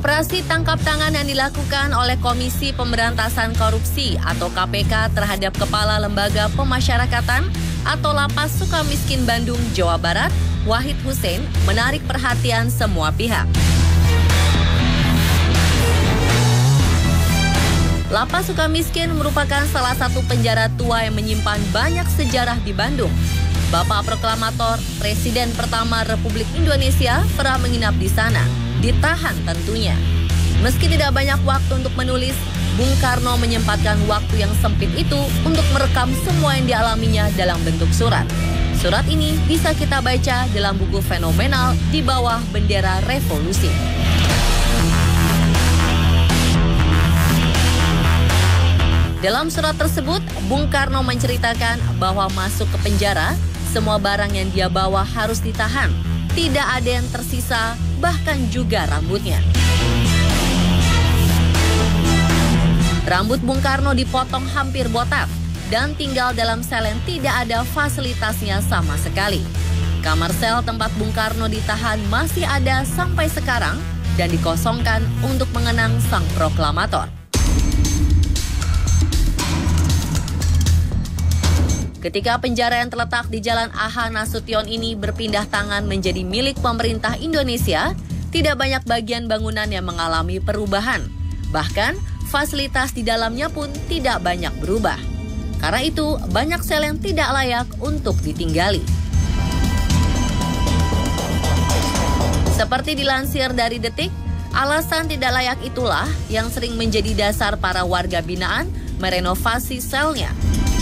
Operasi tangkap tangan yang dilakukan oleh Komisi Pemberantasan Korupsi atau KPK terhadap Kepala Lembaga Pemasyarakatan atau Lapas Sukamiskin Bandung, Jawa Barat, Wahid Hussein, menarik perhatian semua pihak. Lapas Sukamiskin merupakan salah satu penjara tua yang menyimpan banyak sejarah di Bandung. Bapak Proklamator, Presiden pertama Republik Indonesia, pernah menginap di sana, ditahan tentunya. Meski tidak banyak waktu untuk menulis, Bung Karno menyempatkan waktu yang sempit itu untuk merekam semua yang dialaminya dalam bentuk surat. Surat ini bisa kita baca dalam buku fenomenal Di Bawah Bendera Revolusi. Dalam surat tersebut, Bung Karno menceritakan bahwa masuk ke penjara, semua barang yang dia bawa harus ditahan. Tidak ada yang tersisa, bahkan juga rambutnya. Rambut Bung Karno dipotong hampir botak dan tinggal dalam sel yang tidak ada fasilitasnya sama sekali. Kamar sel tempat Bung Karno ditahan masih ada sampai sekarang dan dikosongkan untuk mengenang sang proklamator. Ketika penjara yang terletak di Jalan A.H. Nasution ini berpindah tangan menjadi milik pemerintah Indonesia, tidak banyak bagian bangunan yang mengalami perubahan. Bahkan, fasilitas di dalamnya pun tidak banyak berubah. Karena itu, banyak sel yang tidak layak untuk ditinggali. Seperti dilansir dari Detik, alasan tidak layak itulah yang sering menjadi dasar para warga binaan merenovasi selnya.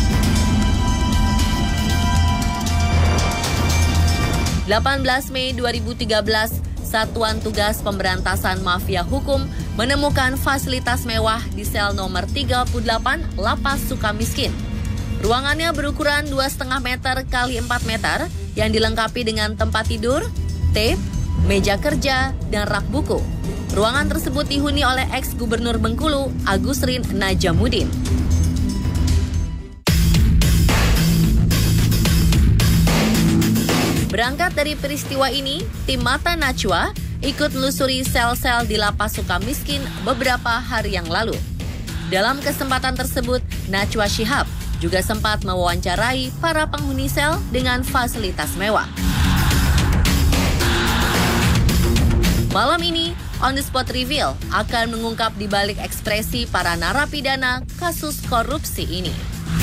18 Mei 2013, Satuan Tugas Pemberantasan Mafia Hukum menemukan fasilitas mewah di sel nomor 38 Lapas Sukamiskin. Ruangannya berukuran 2,5 meter x 4 meter yang dilengkapi dengan tempat tidur, tape, meja kerja, dan rak buku. Ruangan tersebut dihuni oleh ex-gubernur Bengkulu, Agusrin Najamuddin. Berangkat dari peristiwa ini, tim Mata Najwa ikut melusuri sel-sel di Lapas Sukamiskin beberapa hari yang lalu. Dalam kesempatan tersebut, Najwa Shihab juga sempat mewawancarai para penghuni sel dengan fasilitas mewah. Malam ini, On The Spot Reveal akan mengungkap di balik ekspresi para narapidana kasus korupsi ini.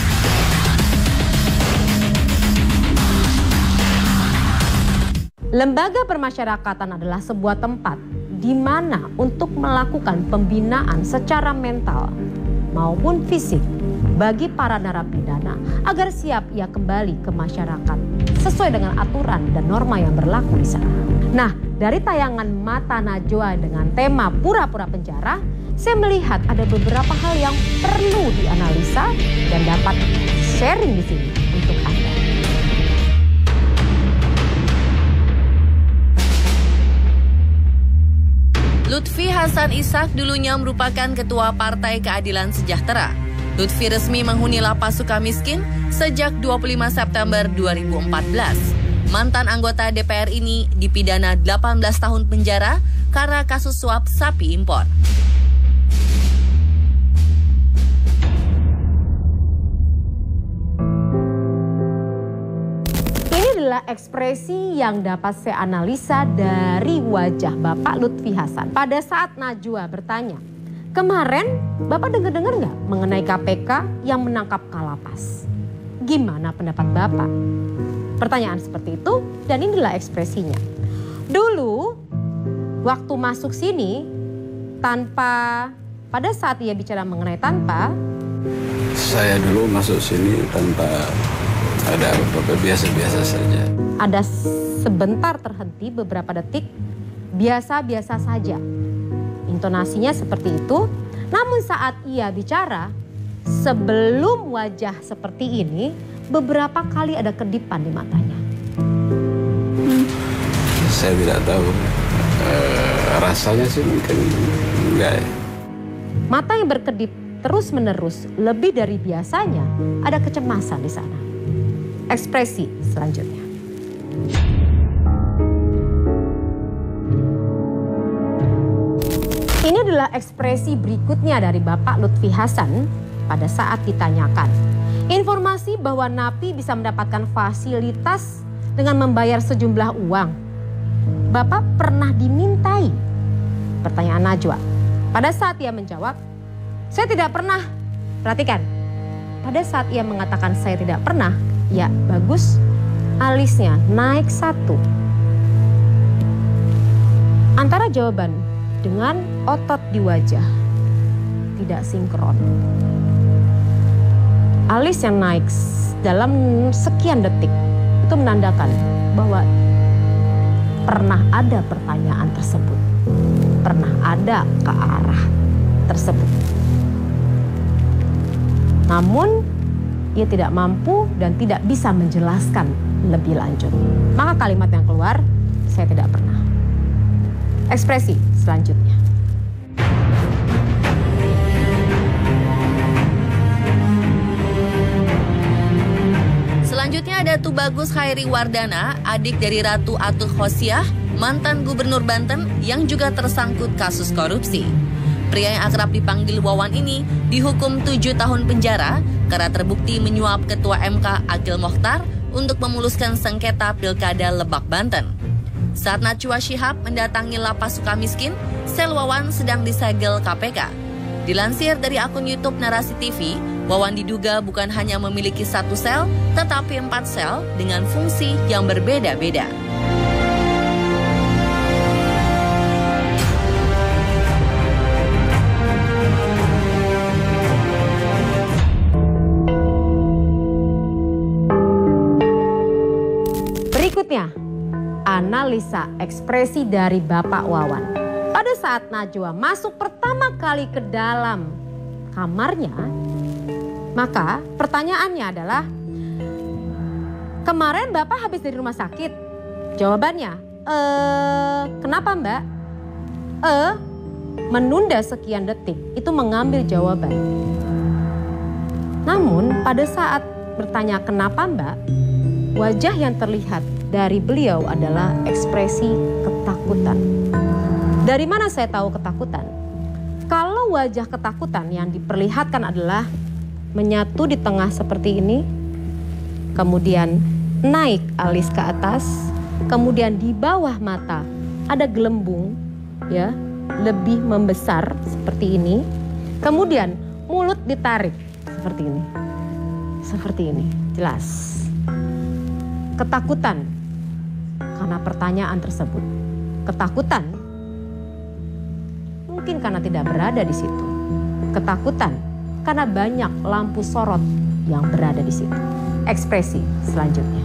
Lembaga permasyarakatan adalah sebuah tempat di mana untuk melakukan pembinaan secara mental maupun fisik bagi para narapidana agar siap ia kembali ke masyarakat sesuai dengan aturan dan norma yang berlaku di sana. Nah, dari tayangan Mata Najwa dengan tema pura-pura penjara, saya melihat ada beberapa hal yang perlu dianalisa dan dapat sharing di sini untuk Anda. Lutfi Hasan Ishak dulunya merupakan Ketua Partai Keadilan Sejahtera. Lutfi resmi menghuni Lapas Sukamiskin sejak 25 September 2014. Mantan anggota DPR ini dipidana 18 tahun penjara karena kasus suap sapi impor. Ekspresi yang dapat saya analisa dari wajah Bapak Lutfi Hasan pada saat Najwa bertanya, kemarin Bapak dengar-dengar nggak mengenai KPK yang menangkap Kalapas? Gimana pendapat Bapak? Pertanyaan seperti itu dan inilah ekspresinya. Dulu waktu masuk sini pada saat ia bicara mengenai tanpa, saya dulu masuk sini tanpa ada apa-apa, biasa-biasa saja. Ada sebentar terhenti beberapa detik, biasa-biasa saja. Intonasinya seperti itu, namun saat ia bicara, sebelum wajah seperti ini, beberapa kali ada kedipan di matanya. Saya tidak tahu, rasanya sih mungkin enggak ya. Mata yang berkedip terus-menerus, lebih dari biasanya, ada kecemasan di sana. Ekspresi selanjutnya. Inilah ekspresi berikutnya dari Bapak Lutfi Hasan pada saat ditanyakan. Informasi bahwa napi bisa mendapatkan fasilitas dengan membayar sejumlah uang. Bapak pernah dimintai? Pertanyaan Najwa. Pada saat ia menjawab, saya tidak pernah. Perhatikan, pada saat ia mengatakan saya tidak pernah, ya bagus, alisnya naik 1. Antara jawaban dengan otot di wajah tidak sinkron. Alis yang naik dalam sekian detik itu menandakan bahwa pernah ada pertanyaan tersebut. Pernah ada ke arah tersebut. Namun ia tidak mampu dan tidak bisa menjelaskan lebih lanjut. Maka kalimat yang keluar, saya tidak pernah. Ekspresi selanjutnya. Selanjutnya ada Tubagus Khairi Wardana, adik dari Ratu Atuh Khosiah, mantan gubernur Banten yang juga tersangkut kasus korupsi. Pria yang akrab dipanggil Wawan ini dihukum 7 tahun penjara karena terbukti menyuap Ketua MK Akil Mokhtar untuk memuluskan sengketa Pilkada Lebak, Banten. Saat Najwa Shihab mendatangi lapas Sukamiskin, sel Wawan sedang disegel KPK. Dilansir dari akun YouTube Narasi TV, Wawan diduga bukan hanya memiliki 1 sel, tetapi 4 sel dengan fungsi yang berbeda-beda. Berikutnya, analisa ekspresi dari Bapak Wawan. Pada saat Najwa masuk pertama kali ke dalam kamarnya, maka pertanyaannya adalah, kemarin Bapak habis dari rumah sakit? Jawabannya, kenapa Mbak? Menunda sekian detik, itu mengambil jawaban. Namun pada saat bertanya kenapa Mbak, wajah yang terlihat dari beliau adalah ekspresi ketakutan. Dari mana saya tahu ketakutan? Kalau wajah ketakutan yang diperlihatkan adalah menyatu di tengah seperti ini, kemudian naik alis ke atas, kemudian di bawah mata ada gelembung, ya, lebih membesar seperti ini, kemudian mulut ditarik seperti ini, jelas. Ketakutan karena pertanyaan tersebut. Ketakutan mungkin karena tidak berada di situ. Ketakutan karena banyak lampu sorot yang berada di situ. Ekspresi selanjutnya.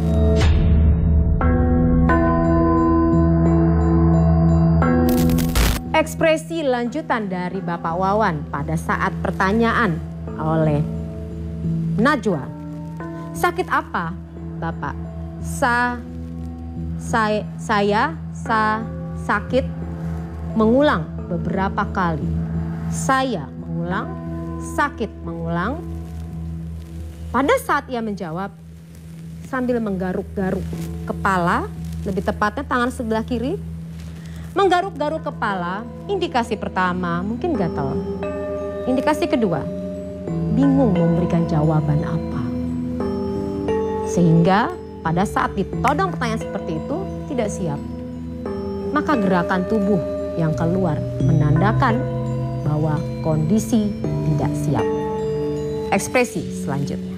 Ekspresi lanjutan dari Bapak Wawan pada saat pertanyaan oleh Najwa. Sakit apa, Bapak? Saya sakit, mengulang beberapa kali. Saya mengulang, sakit mengulang. Pada saat ia menjawab sambil menggaruk-garuk kepala, lebih tepatnya tangan sebelah kiri, menggaruk-garuk kepala. Indikasi pertama mungkin gatal. Indikasi kedua, bingung memberikan jawaban apa. Sehingga pada saat ditodong pertanyaan seperti itu tidak siap. Maka gerakan tubuh yang keluar menandakan bahwa kondisi tidak siap. Ekspresi selanjutnya.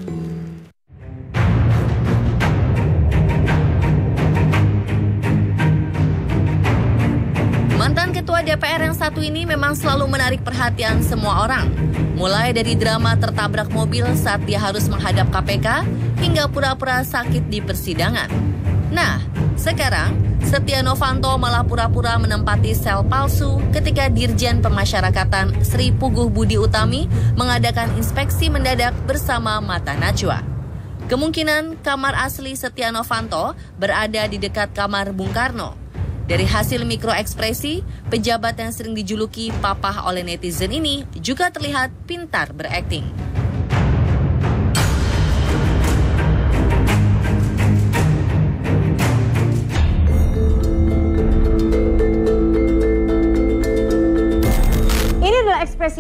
Mantan Ketua DPR yang satu ini memang selalu menarik perhatian semua orang. Mulai dari drama tertabrak mobil saat dia harus menghadap KPK, hingga pura-pura sakit di persidangan. Nah, sekarang Setia Novanto malah pura-pura menempati sel palsu ketika Dirjen Pemasyarakatan Sri Puguh Budi Utami mengadakan inspeksi mendadak bersama Mata Najwa. Kemungkinan kamar asli Setia Novanto berada di dekat kamar Bung Karno. Dari hasil mikroekspresi, pejabat yang sering dijuluki Papa oleh netizen ini juga terlihat pintar berakting.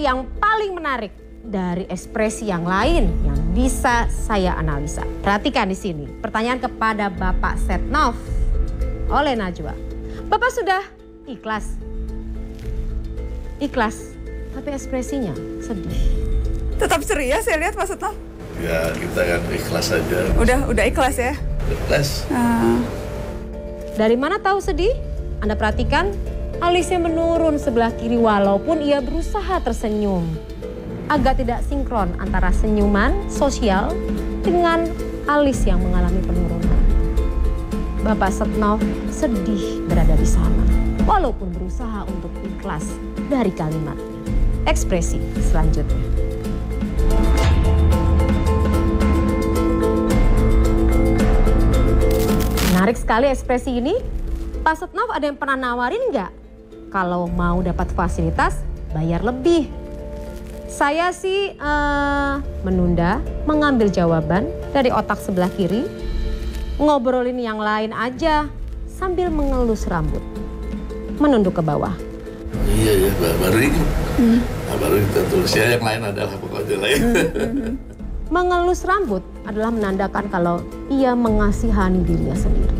yang paling menarik dari ekspresi yang lain yang bisa saya analisa. Perhatikan di sini, pertanyaan kepada Bapak Setnov oleh Najwa. Bapak sudah ikhlas? Ikhlas, tapi ekspresinya sedih. Tetap ceria saya lihat Pak Setnov. Ya kita kan ikhlas saja. Udah ikhlas ya? Ikhlas. Dari mana tahu sedih? Anda perhatikan, alisnya menurun sebelah kiri walaupun ia berusaha tersenyum. Agak tidak sinkron antara senyuman sosial dengan alis yang mengalami penurunan. Bapak Setnov sedih berada di sana, walaupun berusaha untuk ikhlas dari kalimatnya. Ekspresi selanjutnya. Menarik sekali ekspresi ini. Pak Setnov ada yang pernah nawarin nggak? Kalau mau dapat fasilitas, bayar lebih. Saya sih menunda mengambil jawaban dari otak sebelah kiri. Ngobrolin yang lain aja sambil mengelus rambut. Menunduk ke bawah. Iya, baru ini. Baru kita tulis ya, yang lain adalah pokoknya lain. Mengelus rambut adalah menandakan kalau ia mengasihani dirinya sendiri.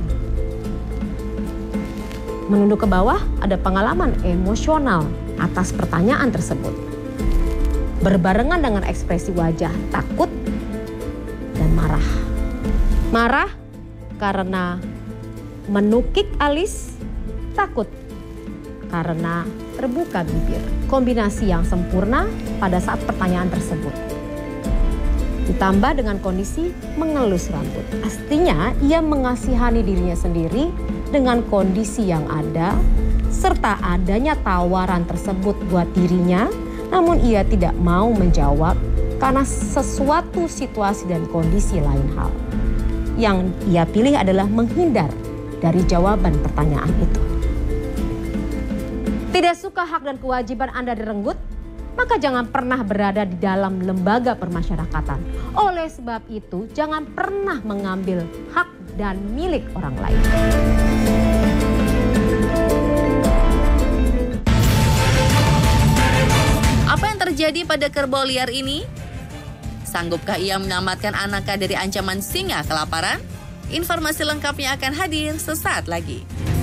Menunduk ke bawah ada pengalaman emosional atas pertanyaan tersebut. Berbarengan dengan ekspresi wajah takut dan marah. Marah karena menukik alis, takut karena terbuka bibir. Kombinasi yang sempurna pada saat pertanyaan tersebut. Ditambah dengan kondisi mengelus rambut. Pastinya ia mengasihani dirinya sendiri dengan kondisi yang ada, serta adanya tawaran tersebut buat dirinya, namun ia tidak mau menjawab karena sesuatu situasi dan kondisi lain hal. Yang ia pilih adalah menghindar dari jawaban pertanyaan itu. Tidak suka hak dan kewajiban Anda direnggut? Maka jangan pernah berada di dalam lembaga permasyarakatan. Oleh sebab itu, jangan pernah mengambil hak dan milik orang lain. Apa yang terjadi pada kerbau liar ini? Sanggupkah ia menyelamatkan anaknya dari ancaman singa kelaparan? Informasi lengkapnya akan hadir sesaat lagi.